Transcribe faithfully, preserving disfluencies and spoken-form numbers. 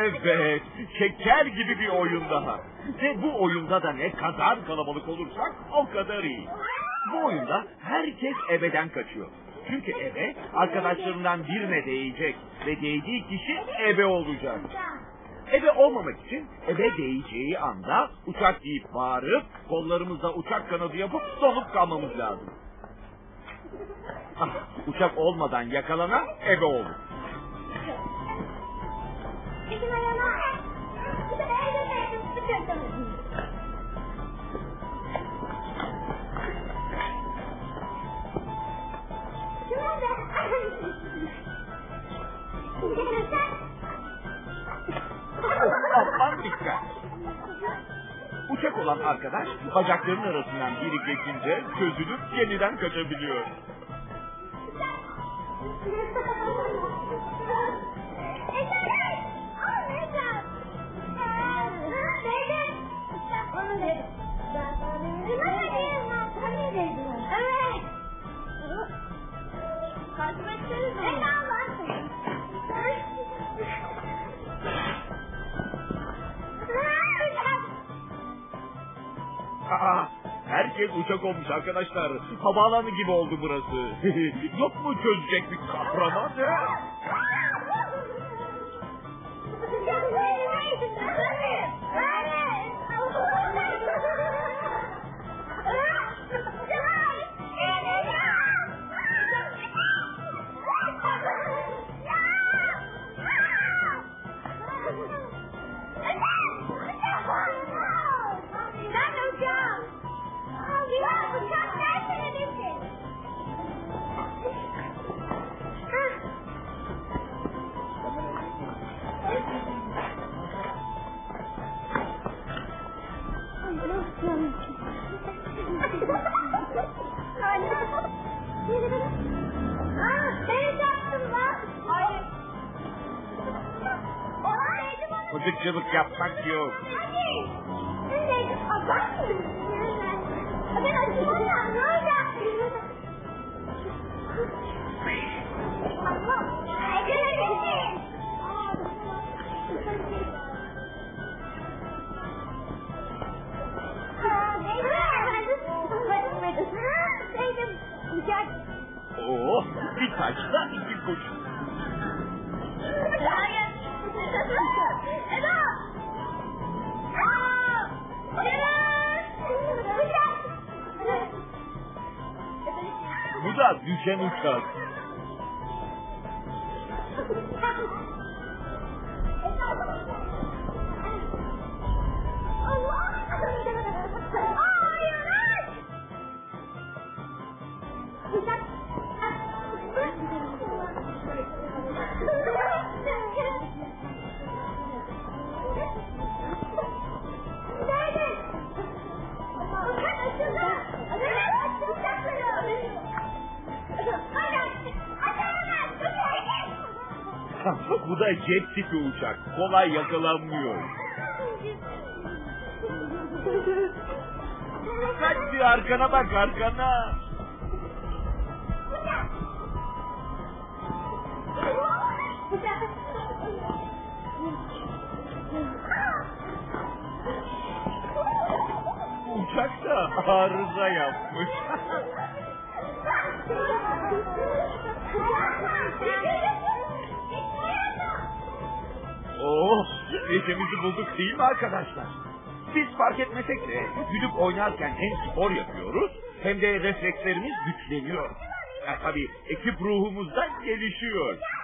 Evet, şeker gibi bir oyun daha. Ve bu oyunda da ne kadar kalabalık olursak o kadar iyi. Bu oyunda herkes ebeden kaçıyor. Çünkü ebe arkadaşlarından birine değecek ve değdiği kişi ebe olacak. Ebe olmamak için ebe değeceği anda uçak deyip bağırıp kollarımızda uçak kanadı yapıp donup kalmamız lazım. Ah, uçak olmadan yakalanan ebe olur. Aman dikkat! Uçak olan arkadaş bacaklarının arasından biri geçince çözülüp yeniden kaçabiliyor. Aa, herkes uçak olmuş arkadaşlar. Havaalanı gibi oldu burası. Yok mu çözecek bir kahraman? Mızıkçılık yapmak yok. Oh, bir taşla iki kuş. Bu da düşen uçak. Bu da jet tipi uçak. Kolay yakalanmıyor. Kaç bir arkana bak arkana. Uçak da arıza yapmış. Oh, neşemizi bulduk değil mi arkadaşlar? Biz fark etmesek de gülüp oynarken hem spor yapıyoruz hem de reflekslerimiz güçleniyor. Ya tabii ekip ruhumuz da gelişiyor.